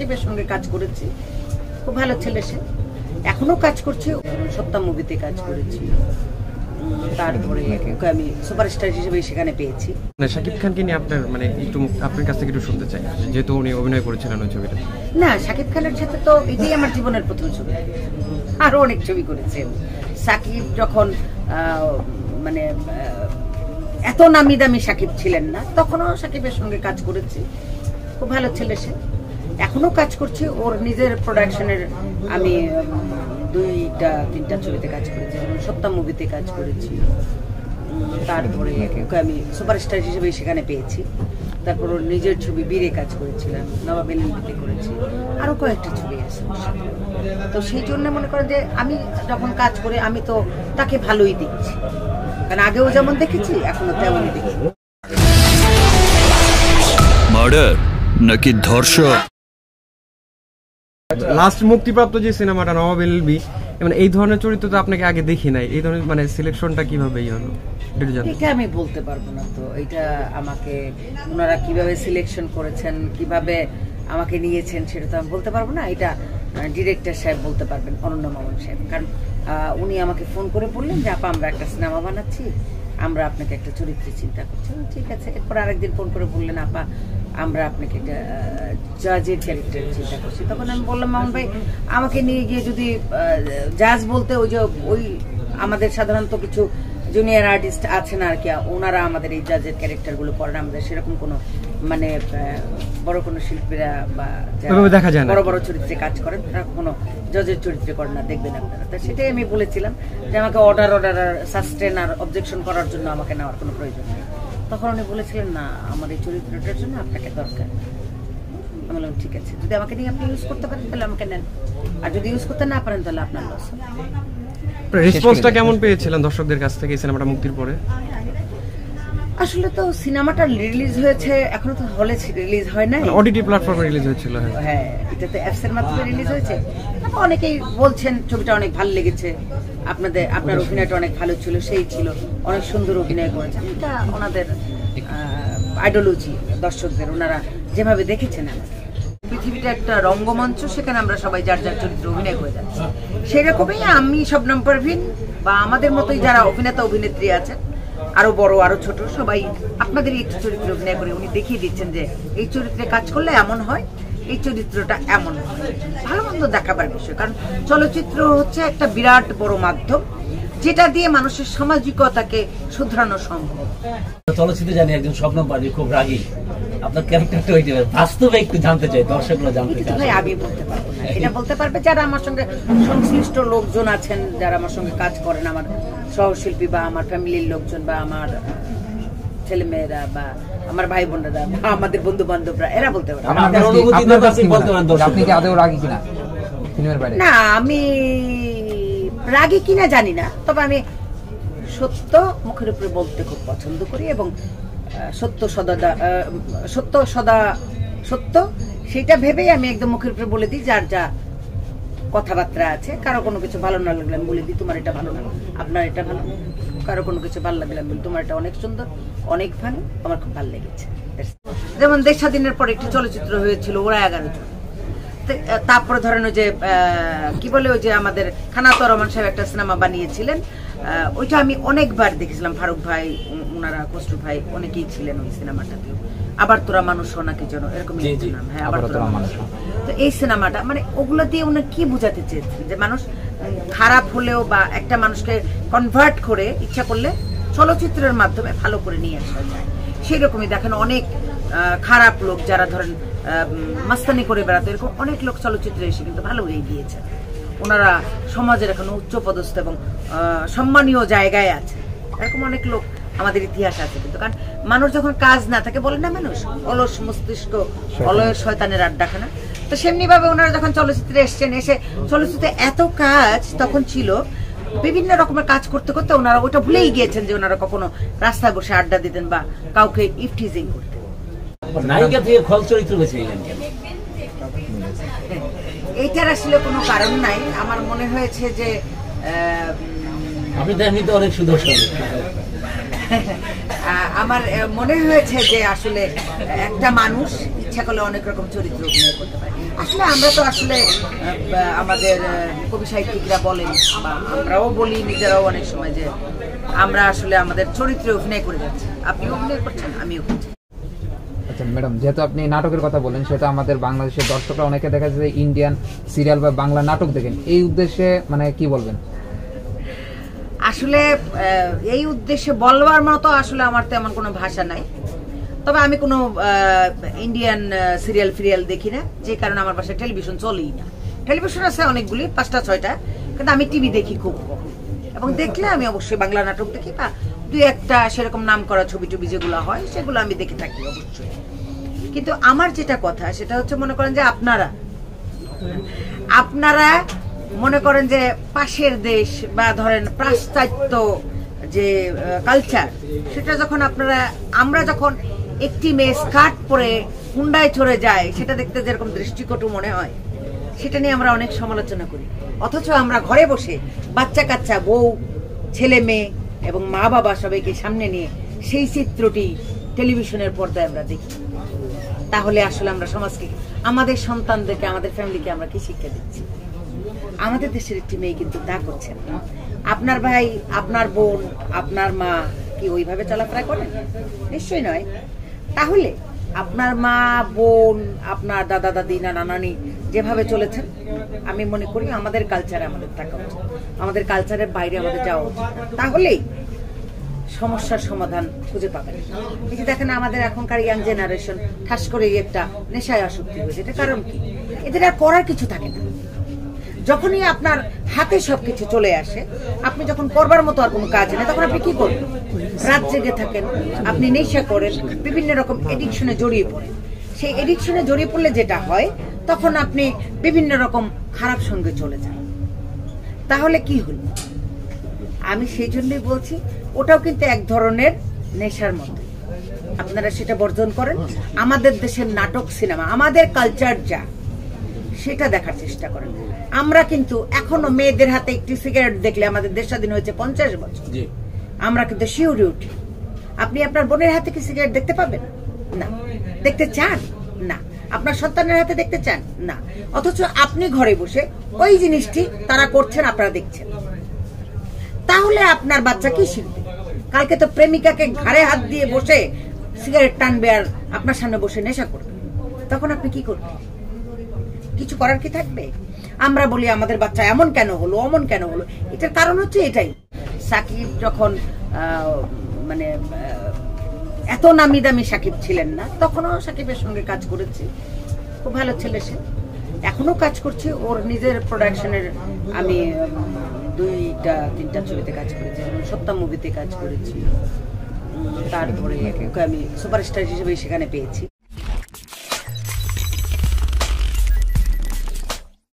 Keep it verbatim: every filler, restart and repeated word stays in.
সাকিবের সঙ্গে কাজ করেছি, খুব ভালো ছেলে সে, এখনো কাজ করছে। সত্যা মুভিতে কাজ করেছি, তারপরে আমি সুপারস্টার হিসেবে সেখানে পেয়েছি। শাকিব খানকে নিয়ে আপনার মানে একটু আপনার কাছ থেকে একটু শুনতে চাই, যেহেতু উনি অভিনয় করেছিলেন ওই ছবিটা। না, শাকিব খানের সাথে তো এটাই আমার জীবনের প্রথম ছবি, আরো অনেক ছবি করেছে। শাকিব যখন মানে এত নামি দামি শাকিব ছিলেন না, তখনও শাকিবের সঙ্গে কাজ করেছি, খুব ভালো ছেলে সে, এখনো কাজ করছে। ওর নিজের প্রোডাকশনের আমি দুইটা তিনটা ছবিতে কাজ করেছি, যেমন সত্যা মুভিতে কাজ করেছি, তারপরে আমি সুপারস্টার হিসেবে সেখানে পেয়েছি। তারপর ওর নিজের ছবি বীরে কাজ করেছিলাম, নবাবেল মুভিতে করেছি, আরো কয়েকটা ছবি আছে। তো সেই জন্য মনে করেন যে আমি যখন কাজ করি আমি তো তাকে ভালোই দেখছি, কারণ আগেও যেমন দেখেছি এখনো তেমনই দেখি। মার্ডার নাকি ধর্ষণ? লাস্ট মুক্তিপ্রাপ্ত যে সিনেমাটা নবাবেল বি, মানে এই ধরনের চরিত্র তো আপনাকে আগে দেখি নাই, এই ধরনের মানে সিলেকশনটা কিভাবে হলো এটা আমি বলতে পারবো না। তো এটা আমাকে ওনারা কিভাবে সিলেকশন করেছেন, কিভাবে আমাকে নিয়েছেন, সেটা তো আমি বলতে পারবো না। এটা ডিরেক্টর সাহেব বলতে পারবেন, অনন্য মামুন সাহেব, কারণ উনি আমাকে ফোন করে বললেন যে আপা আমরা একটা সিনেমা বানাচ্ছি, আমরা আপনাকে একটা চরিত্রে চিন্তা করছি। ঠিক আছে। এরপর আরেকদিন ফোন করে বললেন আপা আমরা আপনাকে একটা জাজের ক্যারেক্টার চিন্তা করছি। তখন আমি বললাম মামুন ভাই আমাকে নিয়ে গিয়ে যদি জাজ বলতে ওই যে ওই আমাদের সাধারণত কিছু জুনিয়র আর্টিস্ট আছেন আর কি, ওনারা আমাদের এই জাজের ক্যারেক্টার গুলো করেন, আমাদের সেরকম কোনো মানে বড় কোনো শিল্পীরা বা বড় বড় চরিত্রে কাজ করেন তারা কোনো জজের চরিত্রে করেন না, দেখবেন আপনারা। তা সেটাই আমি বলেছিলাম যে আমাকে অর্ডার অর্ডার আর সাস্টেন আর অবজেকশন করার জন্য আমাকে নেওয়ার কোনো প্রয়োজন নেই। তখন উনি বলেছিলেন না আমার এই চরিত্রটার জন্য আপনাকে দরকার। আমি বললাম ঠিক আছে, যদি আমাকে নিয়ে আপনি ইউজ করতে পারেন তাহলে আমাকে নেন, আর যদি ইউজ করতে না পারেন তাহলে আপনার লস। রেসপন্সটা কেমন পেয়েছিলেন দর্শকদের কাছ থেকে সিনেমাটা মুক্তির পরে? আসলে তো সিনেমাটা রিলিজ হয়েছে, এখনো তো হলে রিলিজ হয় নাই, ওটিটি প্ল্যাটফর্মে রিলিজ হয়েছিল। হ্যাঁ, এটা তো অ্যাপস এর মাধ্যমে রিলিজ হয়েছে। অনেকেই বলছেন ছবিটা অনেক ভালো লেগেছে, আপনাদের আপনার অভিনয়টা অনেক ভালো ছিল, সেই ছিল, অনেক সুন্দর অভিনয় করেছেন। এটা ওনাদের আইডিওলজি, দর্শকদের ওনারা যেভাবে দেখেছেন। আমাদের পৃথিবীটা একটা রঙ্গমঞ্চ, সেখানে আমরা সবাই যার যার চরিত্রে অভিনয় করে যাচ্ছি। সেরকমই আমি শবনম পারভীন বা আমাদের মতোই যারা অভিনেতা অভিনেত্রী আছেন, আরো বড় আরো ছোট, সবাই আপনাদের একটু চরিত্রে অভিনয় করে উনি দেখিয়ে দিচ্ছেন যে এই চরিত্রে কাজ করলে এমন হয়, এই চরিত্রটা এমন হয়। ভালো মন্দ দেখাবার বিষয়, কারণ চলচ্চিত্র হচ্ছে একটা বিরাট বড় মাধ্যম যেটা দিয়ে মানুষের সামাজিকতাকে শুধরানো সম্ভব। চলচ্চিত্রে জানি একজন স্বপ্নম পারভীন খুব রাগী, আপনার ক্যারেক্টারটা ওই বাস্তবে একটু জানতে চাই, দর্শকরা জানতে চায়। ভাই আমি বলতে পারবো না, এটা বলতে পারবে যারা আমার সঙ্গে সংশ্লিষ্ট লোকজন আছেন, যারা আমার সঙ্গে কাজ করেন, আমার সহশিল্পী বা আমার ফ্যামিলির লোকজন বা আমার ছেলেমেয়েরা বা আমার ভাই বোনেরা বা আমাদের বন্ধু বান্ধবরা, এরা বলতে পারবে। না আমি রাগী কিনা জানি না, তবে আমি সত্য মুখের উপরে বলতে খুব পছন্দ করি এবং সত্য সদা সত্য সদা সত্য সেটা ভেবেই আমি একদম মুখের উপরে বলে দিই যার যা কথাবার্তা আছে। কারো কোনো কিছু ভালো না লাগলে আমি বলে দিই তোমার এটা ভালো না, আপনার এটা ভালো। কারো কোনো কিছু ভালো লাগলে আমি বলি তোমার এটা অনেক সুন্দর, অনেক ভালো, আমার খুব ভালো লেগেছে। যেমন দেশ স্বাধীনের পর একটি চলচ্চিত্র হয়েছিল ওরা এগারো জন, তারপরে ধরেন ওই যে কি বলে ওই যে আমাদের খানাতুর রহমান সাহেব একটা সিনেমা বানিয়েছিলেন, ওইটা আমি অনেকবার দেখেছিলাম। ফারুক ভাই, ওনারা খসরু ভাই অনেকেই ছিলেন ওই সিনেমাটাতেও। আবার তোরা মানুষ নাকি যেন এরকম নাম, হ্যাঁ আবার তোরা মানুষ। তো এই সিনেমাটা মানে ওগুলো দিয়ে উনি কি বুঝাতে চেয়েছেন যে মানুষ খারাপ হলেও বা একটা মানুষকে কনভার্ট করে ইচ্ছা করলে চলচ্চিত্রের মাধ্যমে ভালো করে নিয়ে আসা যায়। সেই রকমই দেখেন অনেক খারাপ লোক যারা ধরেন মাস্তানি করে বেড়াতো, এরকম অনেক লোক চলচ্চিত্রে এসে কিন্তু ভালো হয়ে গিয়েছে। ওনারা সমাজের এখন উচ্চ পদস্থ এবং সম্মানীয় জায়গায় আছে। এরকম অনেক লোক আমাদের ইতিহাস আছে। কিন্তু কারণ মানুষ যখন কাজ না থাকে, বলে না মানুষ অলস মস্তিষ্ক অলয়ের শয়তানের আড্ডাখানা, তো সেমনি ভাবে ওনারা যখন চলচ্চিত্রে এসছেন, এসে চলচ্চিত্রে এত কাজ তখন ছিল, বিভিন্ন রকমের কাজ করতে করতে ওনারা ওটা ভুলেই গিয়েছেন যে ওনারা কখনো রাস্তায় বসে আড্ডা দিতেন বা কাউকে ইফটিজিং করতেন। নায়িকা থেকে খল চরিত্র বেছে নিলেন কেন? এইটার আসলে কোনো কারণ নাই। আমার মনে হয়েছে যে আপনি তো এমনিতে অনেক সুদর্শন, আমার মনে হয়েছে যে আসলে একটা মানুষ ইচ্ছা করলে অনেক রকম চরিত্র অভিনয় করতে পারে। আসলে আমরা তো আসলে আমাদের কবি সাহিত্যিকরা বলেন বা আমরাও বলি নিজেরাও অনেক সময় যে আমরা আসলে আমাদের চরিত্রে অভিনয় করে যাচ্ছি। আপনিও অভিনয় করছেন, আমিও করছি। আচ্ছা ম্যাডাম, যেহেতু আপনি নাটকের কথা বলেন, সেটা আমাদের বাংলাদেশের দর্শকরা অনেকে দেখা যায় ইন্ডিয়ান সিরিয়াল বা বাংলা নাটক দেখেন, এই উদ্দেশ্যে মানে কি বলবেন? আসলে এই উদ্দেশ্যে বলবার মতো আসলে আমার তেমন কোনো ভাষা নাই। তবে আমি কোনো ইন্ডিয়ান সিরিয়াল ফিরিয়াল দেখি না, যে কারণে আমার বাসায় টেলিভিশন চলেই না। টেলিভিশন আছে অনেকগুলি, পাঁচটা ছয়টা, কিন্তু আমি টিভি দেখি খুব কম। এবং দেখলে আমি অবশ্যই বাংলা নাটক দেখি বা দুই একটা সেরকম নাম করা ছবি টবি যেগুলো হয় সেগুলো আমি দেখে থাকি অবশ্যই। কিন্তু আমার যেটা কথা সেটা হচ্ছে, মনে করেন যে আপনারা আপনারা মনে করেন যে পাশের দেশ বা ধরেন পাশ্চাত্য যে কালচার, সেটা যখন আপনারা আমরা যখন একটি মেয়ে স্কার্ট পরে হুন্ডায় চড়ে যায় সেটা দেখতে যেরকম দৃষ্টিকটু মনে হয়, সেটা নিয়ে আমরা অনেক সমালোচনা করি। অথচ আমরা ঘরে বসে বাচ্চা কাচ্চা, বউ, ছেলে মেয়ে এবং মা বাবা সবাইকে সামনে নিয়ে সেই চিত্রটি টেলিভিশনের পর্দায় আমরা দেখি। তাহলে আসলে আমরা সমাজকে, আমাদের সন্তানদেরকে, আমাদের ফ্যামিলিকে আমরা কি শিক্ষা দিচ্ছি? আমাদের দেশের একটি মেয়ে কিন্তু তা করছেন। আপনার ভাই, আপনার বোন, আপনার মা কি ওইভাবে চলাফেরা করেন? নিশ্চয়ই নয়। তাহলে আপনার মা, বোন, আপনার দাদা দাদি, নানা নানি যেভাবে চলেছেন, আমি মনে করি আমাদের কালচারে আমাদের থাকা উচিত, আমাদের কালচারের বাইরে আমাদের যাওয়া উচিত। তাহলেই সমস্যার সমাধান খুঁজে পাবেন। এই যে দেখেন আমাদের এখনকার ইয়াং জেনারেশন ঠাস করে একটা নেশায় আসক্তি হয়েছে। এটা কারণ কি? এদের আর করার কিছু থাকে না। যখনই আপনার হাতে সবকিছু চলে আসে, আপনি যখন করবার মতো আর কোনো কাজ নেই, তখন আপনি কি করবেন? রাত জেগে থাকেন, আপনি নেশা করেন, বিভিন্ন রকম এডিকশনে জড়িয়ে পড়েন। সেই এডিকশনে জড়িয়ে পড়লে যেটা হয়, তখন আপনি বিভিন্ন রকম খারাপ সঙ্গে চলে যান। তাহলে কি হল? আমি সেই জন্যই বলছি, ওটাও কিন্তু এক ধরনের নেশার মতো। আপনারা সেটা বর্জন করেন। আমাদের দেশের নাটক, সিনেমা, আমাদের কালচার যা, সেটা দেখার চেষ্টা করেন। আমরা কিন্তু এখনো মেয়েদের হাতে একটি সিগারেট দেখলে, আমাদের দেশ স্বাধীন হয়েছে পঞ্চাশ বছর, আমরা কিন্তু শিউরে উঠি। আপনি আপনার বোনের হাতে কি সিগারেট দেখতে পাবেন? না। দেখতে চান? না। আপনার সন্তানের হাতে দেখতে চান? না। অথচ আপনি ঘরে বসে ওই জিনিসটি তারা করছেন, আপনারা দেখছেন। তাহলে আপনার বাচ্চা কি শিখবে? কালকে তো প্রেমিকাকে ঘাড়ে হাত দিয়ে বসে সিগারেট টানবে আর আপনার সামনে বসে নেশা করবে। তখন আপনি কি করবেন? কিছু করার কি থাকবে? আমরা বলি আমাদের বাচ্চা এমন কেন হলো, অমন কেন হলো। এটার কারণ হচ্ছে এটাই। সাকিব যখন মানে এত নামি দামি সাকিব ছিলেন না, তখনও সাকিবের সঙ্গে কাজ করেছি। খুব ভালো ছেলে সে, এখনো কাজ করছে। ওর নিজের প্রোডাকশনের আমি দুইটা তিনটা ছবিতে কাজ করেছি, যেমন সত্য মুভিতে কাজ করেছি। তারপরে আমি সুপারস্টার হিসেবে সেখানে পেয়েছি।